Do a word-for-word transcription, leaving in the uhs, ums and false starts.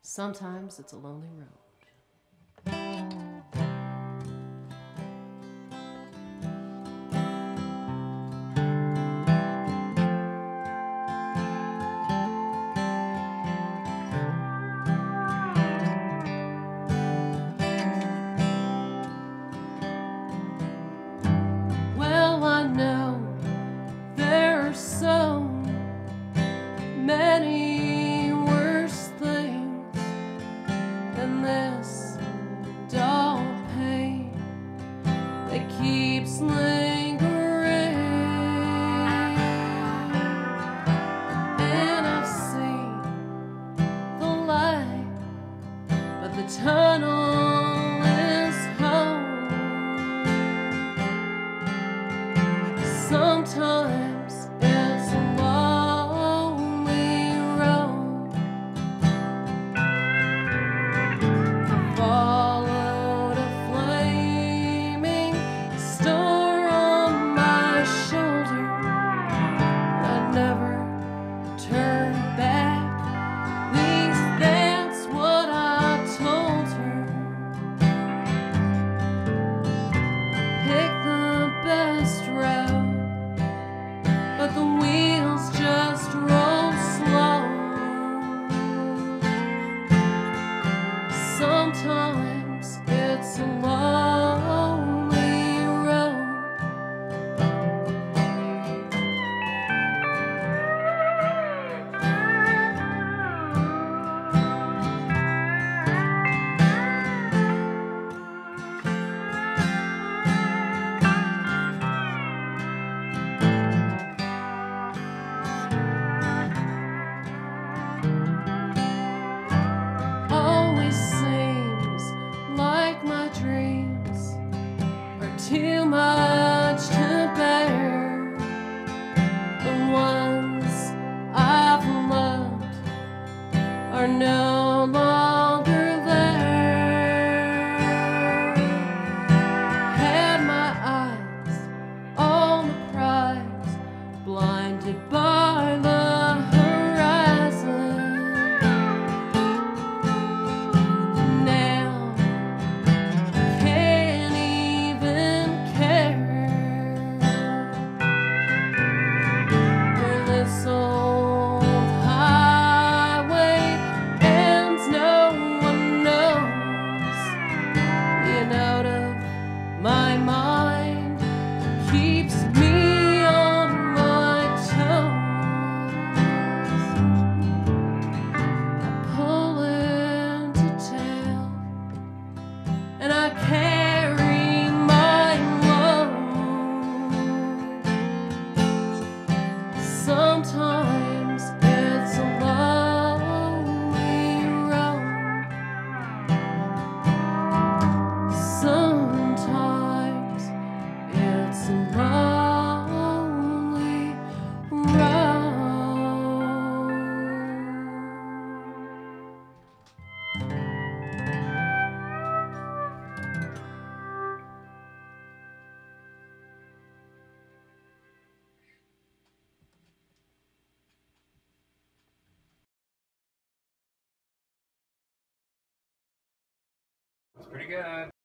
Sometimes it's a lonely road. Well, I know there are so many worse things than this dull pain that keeps lingering. And I've seen the light, but the tunnel is home. Sometimes it's a lonely road. I followed a flaming star on my shoulder. I never turned back. At least that's what I told her. Pick the best route, but the wheels just roll slow. Sometimes it's a lonely road. Always seems like my dreams are too much to bear. The ones I've loved are no longer there. Had my eyes on the prize, blinded by the horizon. Now can't even care where this old highway ends. No one knows. Being out of my mind keeps me on my toes. I pull into town and I carry my load. Sometimes it's a lonely road. Sometimes it's a lonely road. It's pretty good.